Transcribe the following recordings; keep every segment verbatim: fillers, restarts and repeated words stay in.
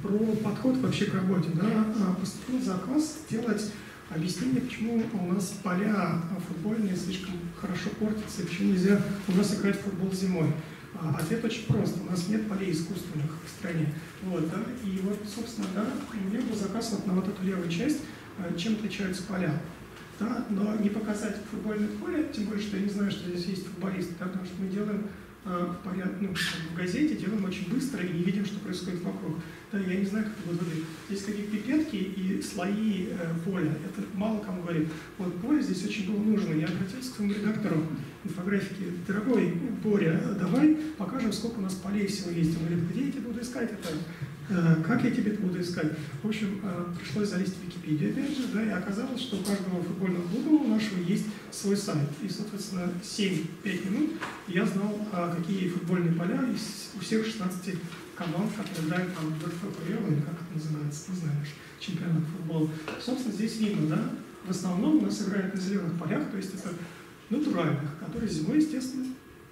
про подход вообще к работе. Да? Поступил заказ сделать объяснение, почему у нас поля футбольные слишком хорошо портятся, и почему нельзя у нас играть в футбол зимой. Ответ очень прост. У нас нет полей искусственных в стране. Вот, да? И вот, собственно, да, у меня был заказ вот на вот эту левую часть, чем отличаются поля. Да? Но не показать футбольное поле, тем более, что я не знаю, что здесь есть футболисты, да? Потому что мы делаем э, поряд, ну, в газете, делаем очень быстро и не видим, что происходит вокруг. Да? Я не знаю, как это будет выглядеть. Здесь какие-то пипетки и слои э, поля. Это мало кому говорит. Вот поле здесь очень было нужно. Я обратился к своему редактору инфографики: дорогой Боря, давай покажем, сколько у нас полей всего есть. Он говорит: где я тебе буду искать это? Э, как я тебе это буду искать? В общем, э, пришлось залезть в Википедию, опять же, да, и оказалось, что у каждого футбольного клуба у нашего есть свой сайт. И, соответственно, семь-пять минут я знал, а, какие футбольные поля из, у всех шестнадцати команд, которые играют там в ДФПЛ, или как это называется, не знаю, чемпионат футбола. Собственно, здесь видно, да, в основном у нас играют на зеленых полях, то есть это натуральных, которые зимой, естественно,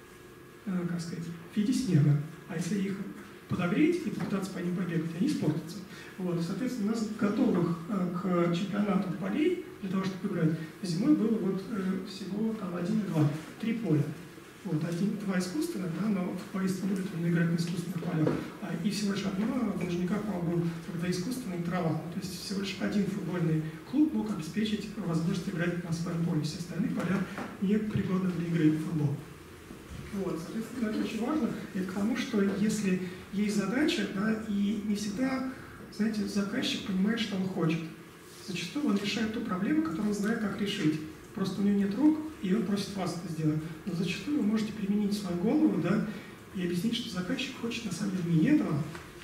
э, как сказать, в виде снега. А если их подогреть и попытаться по ним побегать, они испортятся. Вот, соответственно, у нас готовых э, к чемпионату полей для того, чтобы играть, зимой было вот э, всего там один и два, три поля. Вот, один, два искусственных, да, но футболисты любят именно играть на искусственных полях. А, и всего лишь одно, в Лужниках, по-моему, был когда искусственная трава. То есть всего лишь один футбольный клуб мог обеспечить возможность играть на своем поле. Все остальные поля не пригодны для игры в футбол. Вот, соответственно, это очень важно. Это к тому, что если есть задача, да, и не всегда, знаете, заказчик понимает, что он хочет. Зачастую он решает ту проблему, которую он знает, как решить. Просто у него нет рук, и он просит вас это сделать. Но зачастую вы можете применить свою голову, да, и объяснить, что заказчик хочет на самом деле не этого,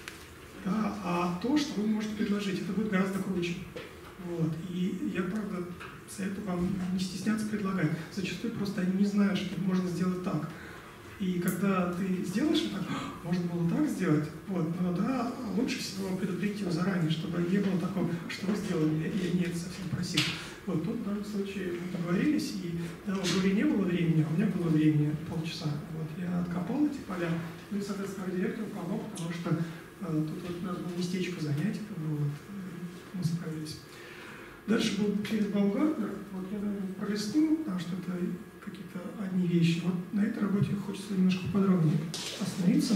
да, а то, что вы можете предложить. Это будет гораздо круче. Вот. И я, правда, советую вам не стесняться предлагать. Зачастую просто они не знают, что можно сделать так. И когда ты сделаешь это, можно было так сделать, вот, но да, лучше всего предупредить его заранее, чтобы не было такого, что вы сделали, и я не это совсем просил. Вот тут в данном случае мы договорились, и да, у Гори не было времени, а у меня было времени полчаса. Вот, я откопал эти поля, ну и, соответственно, директор помог, потому что э, тут вот надо было местечко занять, вот, мы справились. Дальше был через Болгардер, вот я, наверное, пролистну, потому что это какие-то одни вещи. Вот на этой работе хочется немножко подробнее остановиться.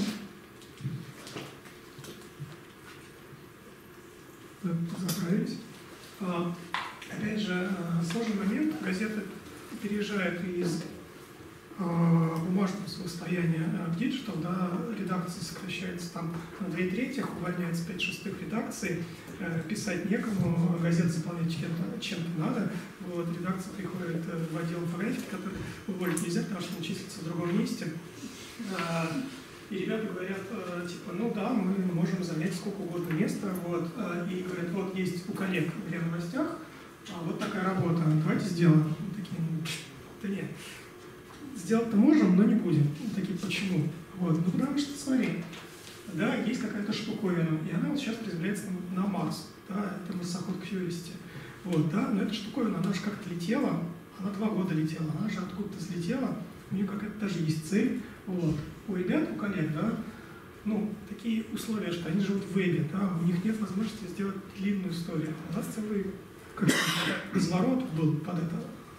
Заправились. А, опять же, сложный момент. Газета переезжает из а, бумажного состояния в диджитал, да, редакция сокращается там на две трети, увольняется пять шестых редакций, э, писать некому, газета заполнять чем-то, чем-то надо. Вот, редакция приходит в отдел инфографики, который уволить нельзя, потому что он числится в другом месте. А, и ребята говорят, э, типа, ну да, мы можем занять сколько угодно места. Вот, э, и говорят, вот есть у коллег в новостях, а вот такая работа, давайте сделаем. Мы такие, да нет. Сделать-то можем, но не будем. Такие, почему? Вот. Ну, потому что, смотри, да, есть какая-то штуковина, и она вот сейчас приземляется на, на Марс, да, это массоход Curiosity. Вот, да, но эта штуковина, она же как-то летела, она два года летела, она же откуда-то слетела, у нее какая-то даже есть цель. Вот. У ребят, у коллег, да, ну, такие условия, что они живут в вебе, да, у них нет возможности сделать длинную историю. У нас целый как разворот был под это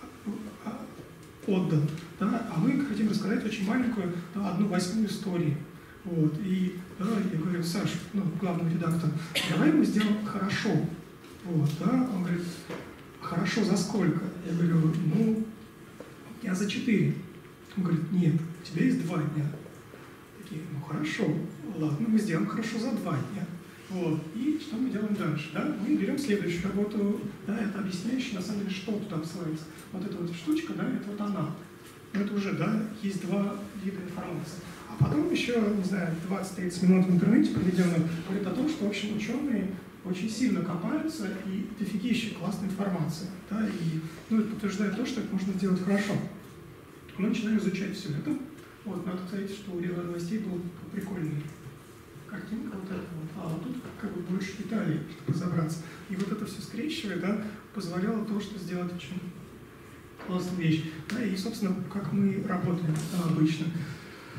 отдан, да, а мы хотим рассказать очень маленькую, да, одну восьмую истории. Вот, и да, я говорю: Саш, ну, главный редактор, давай мы сделаем хорошо. Вот, да, он говорит: хорошо за сколько? Я говорю: ну, я за четыре. Он говорит: нет, у тебя есть два дня. Такие: ну хорошо, ладно, мы сделаем хорошо за два дня. Вот. И что мы делаем дальше? Да? Мы берем следующую работу, да, это объясняющая, на самом деле, что туда вслоится. Вот эта вот штучка, да, это вот она. Это уже, да, есть два вида информации. А потом еще, не знаю, двадцать-тридцать минут в интернете проведенных говорит о том, что, в общем, ученые очень сильно копаются, и дофигища классная информация. Да, и, ну, это подтверждает то, что это можно сделать хорошо. Мы начинаем изучать все это. Вот, надо сказать, что у Рева новостей был прикольный картинка вот эта вот, а вот тут как бы больше деталей, чтобы разобраться. И вот это все скрещивая, да, позволяло то, что сделать очень классную вещь. Да, и, собственно, как мы работаем, да, обычно.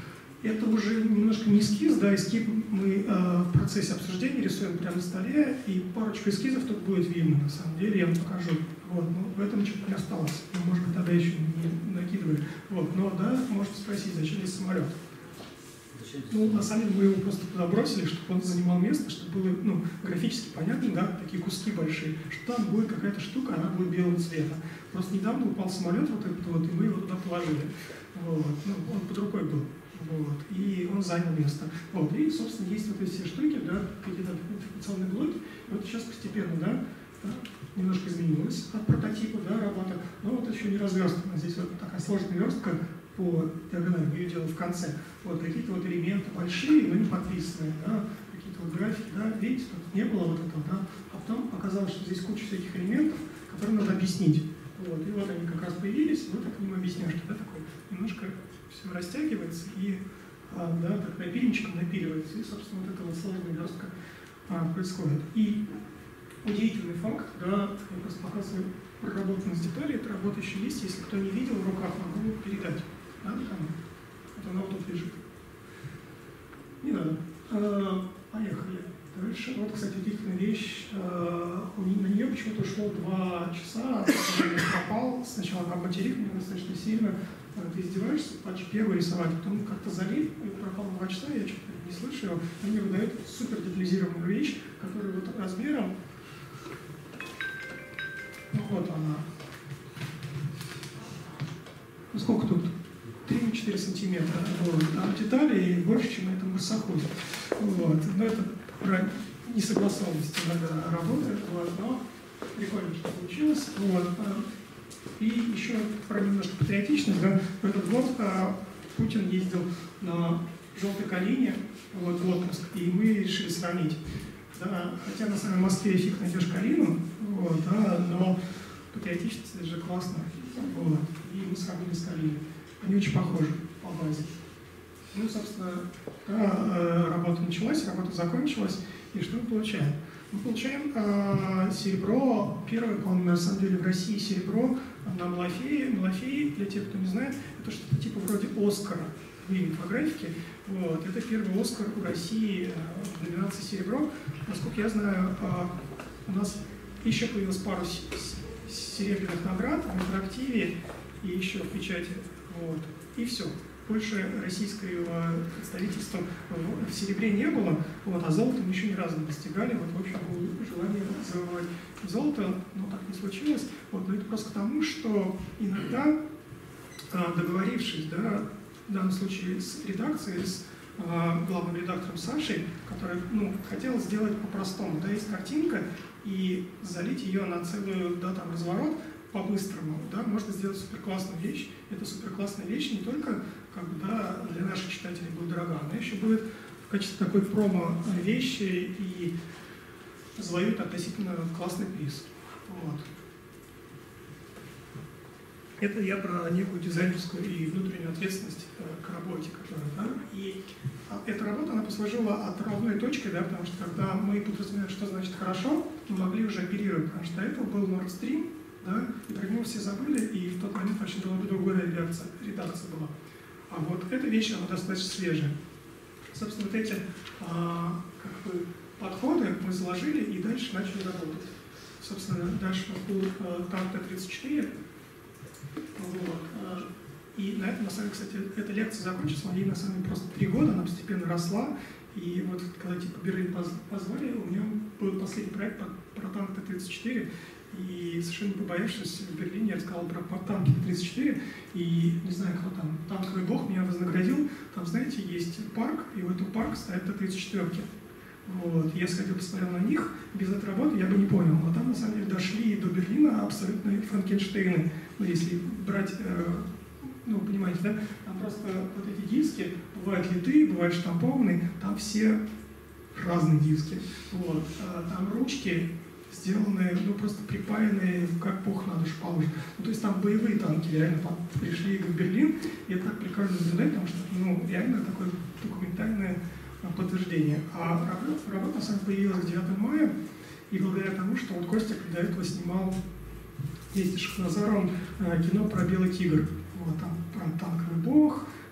это уже немножко не эскиз, да, эскиз мы э, в процессе обсуждения рисуем прямо на столе, и парочку эскизов тут будет видно, на самом деле, я вам покажу. Вот, но в этом что-то не осталось, ну, может быть, тогда еще не накидывали. Вот, но, да, можете спросить, зачем здесь самолет? Ну, на самом деле мы его просто туда бросили, чтобы он занимал место, чтобы было, ну, графически понятно, да, такие куски большие, что там будет какая-то штука, она будет белого цвета. Просто недавно упал самолет вот этот вот, и мы его туда положили. Вот. Ну, он под рукой был. Вот. И он занял место. Вот. И, собственно, есть вот эти все штуки, да, какие-то информационные блоки. И вот сейчас постепенно, да, немножко изменилось от прототипа, да, работа, но вот еще не разверстана. Здесь вот такая сложная верстка по диагонали, мы ее делаем в конце. Вот какие-то вот элементы большие, но не подписанные, да, какие-то вот графики, да, видите, тут не было вот этого, да, а потом оказалось, что здесь куча всяких элементов, которые надо объяснить. Вот, и вот они как раз появились, вот так к ним объясняшки, да, такой, немножко все растягивается и, а, да, так напильничком напиливается, и, собственно, вот эта вот сложная верстка а, происходит. И удивительный факт, да, я просто показываю проработанность деталей, эта работа еще есть, если кто не видел, в руках могу передать. Да, там, вот она вот тут лежит. Не надо. А, поехали. Дальше. Вот, кстати, удивительная вещь. А, на нее почему-то ушло два часа, я пропал. Сначала там материк, мне достаточно сильно. Ты издеваешься, патч первый рисовать, потом как-то залил, и пропал на два часа, я что-то не слышу его. Он мне выдает супер детализированную вещь, которая вот размером. Ну вот она. Ну сколько тут? три-четыре сантиметра. Вот. Там деталей больше, чем на этом марсоходе. Вот. Но это про несогласованность иногда работает, вот. Но прикольно, что получилось. Вот. И еще про немножко патриотичность. Да? В этот год а, Путин ездил на желтой Калине, вот, в отпуск, и мы решили сравнить. Да, хотя на самом Москве фиг найдешь Калину, вот, да, но патриотичность это же классно. Вот, и мы сравнили с Калиной. Они очень похожи по базе. Ну, собственно, да, работа началась, работа закончилась, и что мы получаем? Мы получаем э, серебро, первое, по-моему, на самом деле в России серебро на Малафее. Малафей, для тех, кто не знает, это что-то типа вроде Оскара в мире инфографики. Вот. Это первый Оскар в России в номинации «Серебро». Насколько я знаю, у нас еще появилась пару серебряных наград в интерактиве и еще в печати. Вот. И все. Больше российского представительства в серебре не было, вот, а золото мы еще ни разу не достигали. Вот, в общем, было желание завоевать золото, но так не случилось. Вот, но это просто к тому, что иногда, договорившись, да, в данном случае с редакцией, с э, главным редактором Сашей, который, ну, хотел сделать по-простому. Да, есть картинка, и залить ее на целую, да, там, разворот по-быстрому, да, можно сделать суперклассную вещь. Это суперклассная вещь не только, как бы, да, для наших читателей будет дорога, она еще будет в качестве такой промо-вещи и завоюет относительно классный приз. Вот. Это я про некую дизайнерскую и внутреннюю ответственность э, к работе, которая, да, и эта работа, она послужила отправной точкой, да, потому что когда мы подразумеваем, что значит хорошо, мы могли уже оперировать, потому что до этого был Nord Stream, да, и про него все забыли, и в тот момент вообще была бы другая редакция, редакция была. А вот эта вещь, она достаточно свежая. Собственно, вот эти а, как бы, подходы мы заложили и дальше начали работать. Собственно, дальше у нас был ТАН Т тридцать четыре. Вот. И на этом, на самом деле, кстати, эта лекция закончилась, ей на самом деле просто три года, она постепенно росла. И вот когда типа Берлин позвали, у меня был последний проект про танк Т тридцать четыре. И совершенно не побоявшись, в Берлине я рассказал про, про танки Т тридцать четыре. И не знаю, кто там, танковый бог меня вознаградил. Там, знаете, есть парк, и в этом парк стоят Т тридцать четыре. Вот. Я сходил, посмотрел на них, без этой работы я бы не понял. Но там, на самом деле, дошли до Берлина абсолютно Франкенштейны. Ну, если брать, э, ну, понимаете, да, там просто вот эти диски, бывают литые, бывают штампованные, там все разные диски. Вот. А там ручки сделанные, ну, просто припаянные, как бог на душу положит. Ну, то есть там боевые танки реально пришли в Берлин, и это так прикольно наблюдать, потому что, ну, реально такое документальное подтверждение. А работа, работа на самом деле появилась к девятому мая, и благодаря тому, что вот Костя до этого снимал вместе с Шахназаровым кино про Белый тигр. Вот, там про танковый бог,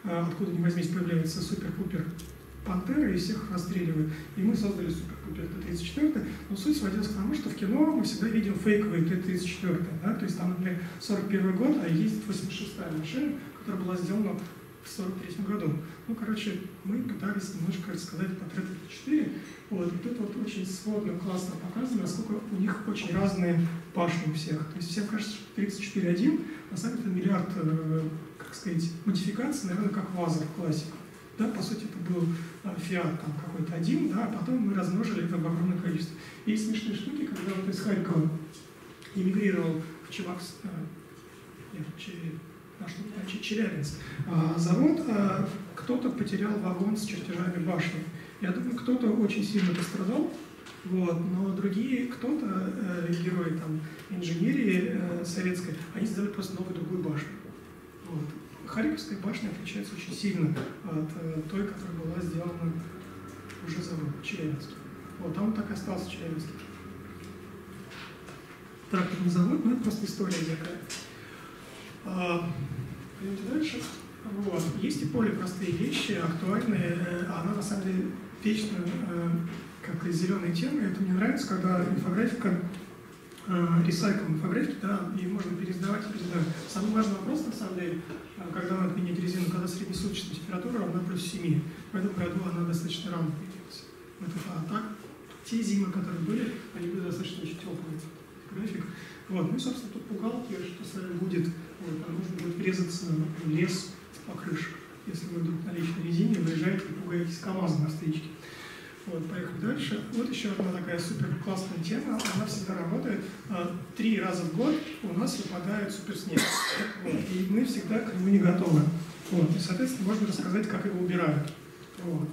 откуда ни возьмись появляется супер-пупер пантера и всех расстреливает. И мы создали супер-пупер Т тридцать четыре, но суть сводилась к тому, что в кино мы всегда видим фейковые Т тридцать четыре, да? То есть там, например, сорок первый год, а ездит восемьдесят шестая машина, которая была сделана в сорок третьем году. Ну, короче, мы пытались немножко рассказать про Т тридцать четыре, вот, и тут вот очень сводно, классно показано, насколько у них очень разные башни у всех. То есть всем кажется, что тридцать четыре один, на самом деле миллиард, как сказать, модификаций, наверное, как ваза в классику. Да, по сути, это был Фиат там какой-то один, да, а потом мы размножили это в огромное количество. Есть смешные штуки, когда вот из Харькова эмигрировал в Чевакс, э, нет, Че, а что, а, Челябинск, а, завод, а, кто-то потерял вагон с чертежами башни. Я думаю, кто-то очень сильно пострадал, вот, но другие, кто-то, э, герои там, инженерии э, советской, они сделали просто новую другую башню. Вот. Харьковская башня отличается очень сильно от э, той, которая была сделана уже завод в Челябинске. Вот, там он так и остался в Челябинске. Тракторный завод, ну это просто история такая. А, пойдемте дальше. Вот. Есть и более простые вещи, актуальные. Она на самом деле вечно э, как зеленая тема. Это мне нравится, когда инфографика, ресайкл инфографики, да, и можно пересдавать и пересдавать. Самый важный вопрос, на самом деле, когда надо менять резину, когда среднесуточная температура равна плюс семь. В этом году она достаточно рано появилась. Вот это, а так, те зимы, которые были, они были достаточно очень теплые. График. Вот. Ну и, собственно, тут пугалки, что с вами будет. Вот, а нужно будет врезаться в лес по крыше. Если вы вдруг на личной резине выезжаете и пугаетесь КамАЗа на встречке. Вот, поехали дальше. Вот еще одна такая супер классная тема. Она всегда работает. Три раза в год у нас выпадает суперснег. Вот, и мы всегда к нему не готовы. Вот, и, соответственно, можно рассказать, как его убирают. Вот.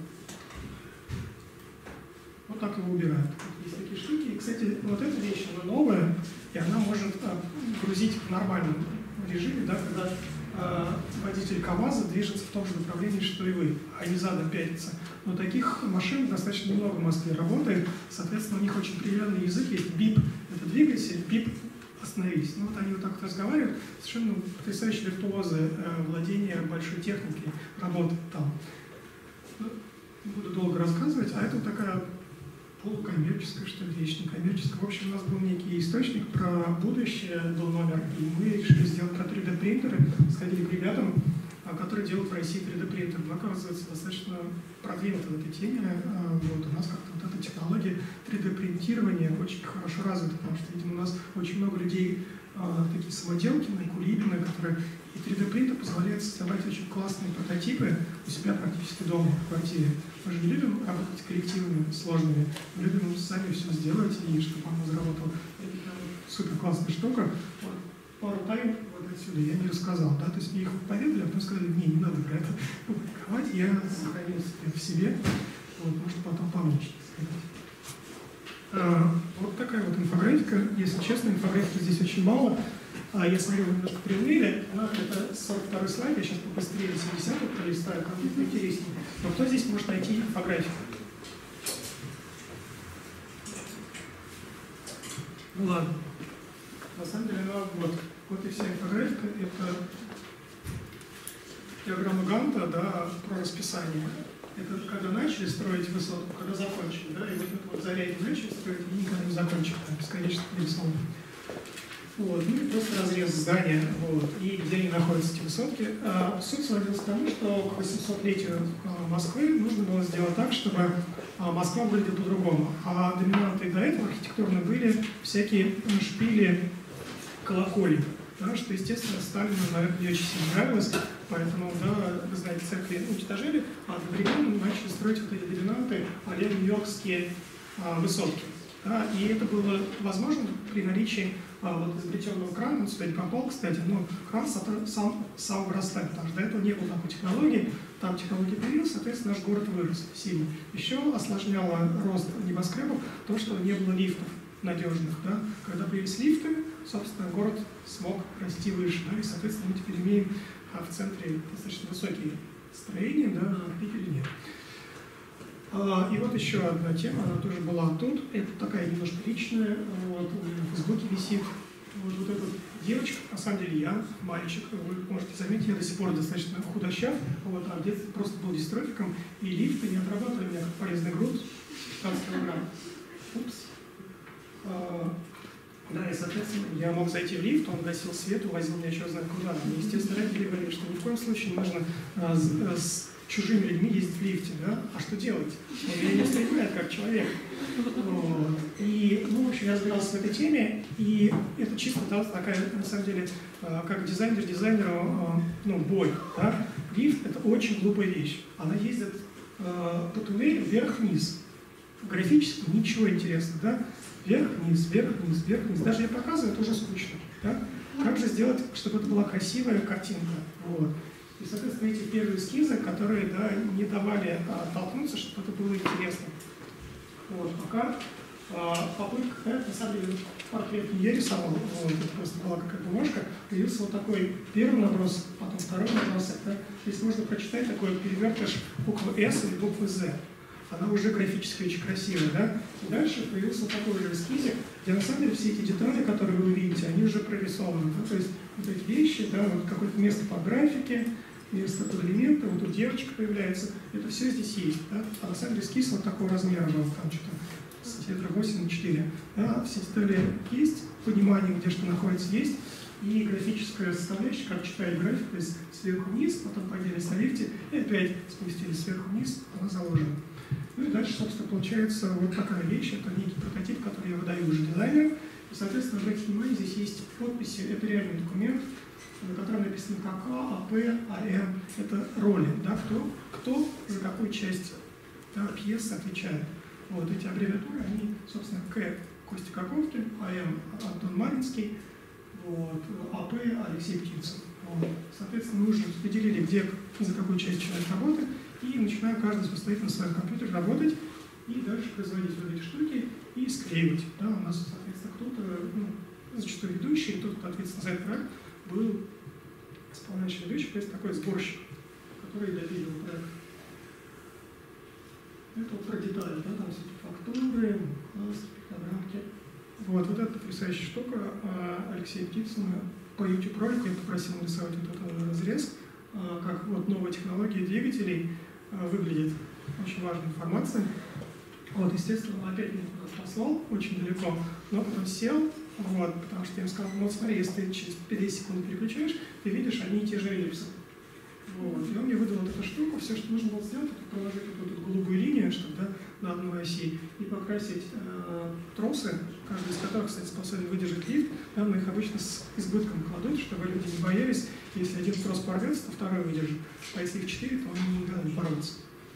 Вот так его убирают. Есть такие штуки. И, кстати, вот эта вещь, она новая, и она может а, грузить в нормальном режиме, да, когда а, водитель КамАЗа движется в том же направлении, что и вы, а не задом пятится. Но таких машин достаточно много в Москве работает. Соответственно, у них очень определенный язык есть. Бип – это двигатель, бип – остановись. Ну вот они вот так вот разговаривают. Совершенно потрясающие виртуозы э, владения большой техникой, работы там. Ну, не буду долго рассказывать, а это вот такая полукоммерческая, что ли, вещь, некоммерческая. В общем, у нас был некий источник про будущее, был номер, и мы решили сделать про три дэ принтеры, сходили к ребятам, которые делают в России три дэ принтер. Мы, оказывается, достаточно продвинуты в этой теме. Вот, у нас как-то вот эта технология три дэ принтирования очень хорошо развита, потому что, видимо, у нас очень много людей, такие самоделкины, кулибины, которые... И три дэ принтер позволяет создавать очень классные прототипы у себя практически дома, в квартире. Мы же не любим работать коллективами сложными, мы любим сами все сделать, и чтобы оно заработало. Это супер классная штука. Вот, пару тайн вот отсюда я не рассказал, да, то есть мне их поведали, а потом сказали, не, не надо про это публиковать, я сохранил в себе, вот, может потом помочь. А, вот такая вот инфографика. Если честно, инфографики здесь очень мало. А я смотрю, вы немножко приуныли. Ну, это сорок второй слайд, я сейчас побыстрее семидесятый пролистаю, как будет интереснее. Но кто здесь может найти инфографику? Ну ладно. На самом деле, ну вот. Вот и вся инфографика. Это диаграмма Ганта, да, про расписание. Это когда начали строить высотку, когда закончили, да, и вот это вот заряд начали строить, и никогда не закончили, там, бесконечно рисовано. Вот, ну и просто разрез здания, вот, и где они находятся, эти высотки. А, суть сводилась к тому, что к восьмисотлетию а, Москвы нужно было сделать так, чтобы а, Москва выглядела по-другому. А доминантой до этого архитектурно были всякие шпили, колокольни. Да, что, естественно, Сталину, наверное, не очень сильно нравилось, поэтому, да, вы знаете, церкви уничтожили, а одновременно начали строить вот эти доминанты а-ля нью-йоркские а, высотки. Да, и это было возможно при наличии а, вот изобретенного крана, он сюда не попал, кстати, но кран сам, сам вырастает, потому что до этого не было такой технологии, там технология появилась, соответственно, наш город вырос сильно. Еще осложняло рост небоскребов то, что не было лифтов надежных. Да? Когда появились лифты, собственно, город смог расти выше, да? И, соответственно, мы теперь имеем а, в центре достаточно высокие строения, да, на Питере нет. И вот еще одна тема, она тоже была тут. Это такая немножко личная, вот, у меня в Фейсбуке висит. Вот, вот эта девочка, на самом деле я, мальчик, вы можете заметить, я до сих пор достаточно худощав, вот, а в детстве просто был дистрофиком, и лифты не отрабатывали меня как полезный груз, пятнадцать килограмм. Упс. А, да, и, соответственно, я мог зайти в лифт, он гасил свет, увозил меня еще знаю куда. И, естественно, родители говорили, что ни в коем случае не нужно а, с, а, с чужими людьми ездить в лифте, да? А что делать? Он меня не воспринимает как человек. Вот. И, ну, в общем, я разбирался в этой теме, и это чисто да, такая, на самом деле, как дизайнер дизайнеру, ну, бой, да? Лифт — это очень глупая вещь. Она ездит по туннелю вверх-вниз. Графически ничего интересного, да? Вверх-вниз, вверх-вниз, вверх-вниз. Даже я показываю, это уже скучно, да? Как же сделать, чтобы это была красивая картинка? Вот. И, соответственно, эти первые эскизы, которые да, не давали а, толкнуться, чтобы это было интересно. Вот, пока а, попытка, да, на самом деле, портрет не я рисовал, вот, это просто была какая-то бумажка, появился вот такой первый наброс, потом второй наброс. Да, здесь можно прочитать такой перевертыш буквы «С» или буквы «З». Она уже графически очень красивая, да? И дальше появился такой же эскизик, где на самом деле все эти детали, которые вы увидите, они уже прорисованы. Да? То есть вот эти вещи, да, вот какое-то место под графике, место под элементы, вот тут девочка появляется, это все здесь есть. Да? А на самом деле эскиз вот такого размера был, там что-то сантиметра восемь на четыре. Да? Все детали есть, понимание, где что находится, есть. И графическая составляющая, как читает график, то есть сверху вниз, потом поднялись на лифте, и опять спустились сверху вниз, она заложена. Ну и дальше, собственно, получается вот такая вещь, это некий прототип, который я выдаю уже дизайнеру. И, соответственно, обратите внимание, здесь есть подписи, это реальный документ, на котором написано КК, АП, АМ, это роли, да, кто, кто за какую часть да, пьесы отвечает. Вот эти аббревиатуры, они, собственно, К Костя Каковкин, АМ Антон Маринский, вот, АП Алексей Птицын. Вот. Соответственно, мы уже поделили, где за какую часть человек работает, и начинаем каждый самостоятельно на своем компьютере работать и дальше производить вот эти штуки и склеивать. Да, у нас, соответственно, кто-то, ну, зачастую ведущий, тот, кто ответственен за этот проект, был исполняющий ведущий, то есть такой сборщик, который допиливал проект. Это вот про детали, да, там все эти фактуры, классы, пиктограммки. Вот, вот эта потрясающая штука. Алексей Птицын по YouTube-ролику я попросил нарисовать вот этот разрез, как вот новая технология двигателей выглядит. Очень важная информация. Вот, естественно, он опять меня куда-то послал, очень далеко, но потом сел, вот, потому что я ему сказал, ну вот смотри, если ты через пятьдесят секунд переключаешь, ты видишь одни и те же эллипсы. Вот. И он мне выдал вот эту штуку, все, что нужно было сделать, это проложить вот эту голубую линию, чтобы да, на одной оси, и покрасить э, тросы, каждый из которых, кстати, способен выдержать лифт. Да, но их обычно с избытком кладут, чтобы люди не боялись, если один трос порвется, то второй выдержит. А если их четыре, то они никогда не порвутся.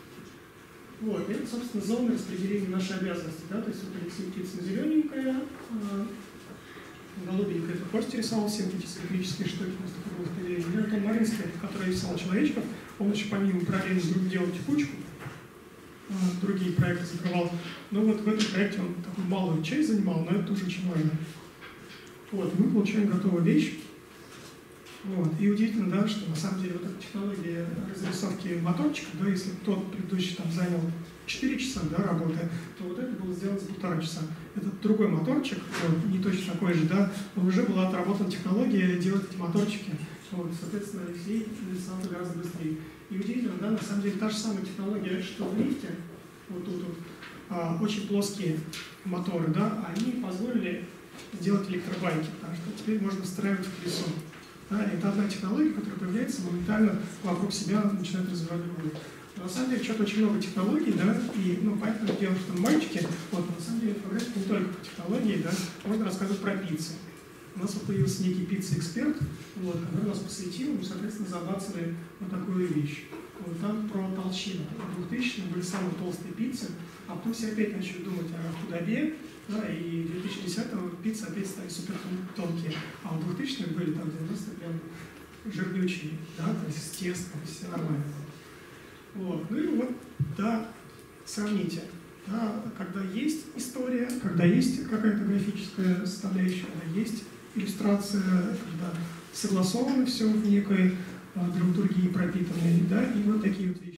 Вот, это, собственно, зона распределения нашей обязанности. Да? То есть вот Алексей Птицын зелененькая, э, голубенькая, это Костя рисовал синтетические штуки, у нас такое было впечатление. Антон Маринский, который рисовал человечков, он еще помимо параллельно друг делал текучку, э, другие проекты закрывал. Но вот в этом проекте он такую малую часть занимал, но это тоже очень важно. Вот, мы получаем готовую вещь. Вот. И удивительно, да, что на самом деле вот эта технология разрисовки моторчика, да, если тот предыдущий там занял четыре часа да, работы, то вот это было сделано за полтора часа. Этот другой моторчик, вот, не точно такой же, да, но уже была отработана технология делать эти моторчики. Вот, соответственно, Алексей нарисовал это гораздо быстрее. И удивительно, да, на самом деле та же самая технология, что в лифте, вот тут вот, а, очень плоские моторы, да, они позволили сделать электробайки, потому что теперь можно встраивать в колесо. Да, это одна технология, которая появляется, моментально вокруг себя начинает развивать другую. Но на самом деле, что-то очень много технологий, да, и, ну, понятно, дело, что мальчики, вот, на самом деле, инфографика не только про технологии, да, можно рассказывать про пиццы. У нас вот появился некий пицца-эксперт, вот, который нас посвятил, мы, соответственно, забацали на такую вещь. Вот, там про толщину. В двухтысячных были самые толстые пиццы, а потом все опять начали думать о худобе, да, и в две тысячи десятом пиццы опять стали супер тонкие, а в двухтысячных были там девяностые прям жирнючие, да, то есть с тестом, все нормально. Вот, ну и вот, да, сравните, да, когда есть история, когда есть какая-то графическая составляющая, когда есть иллюстрация, когда согласовано все в некой драматургии пропитанной, да, и вот такие вот вещи.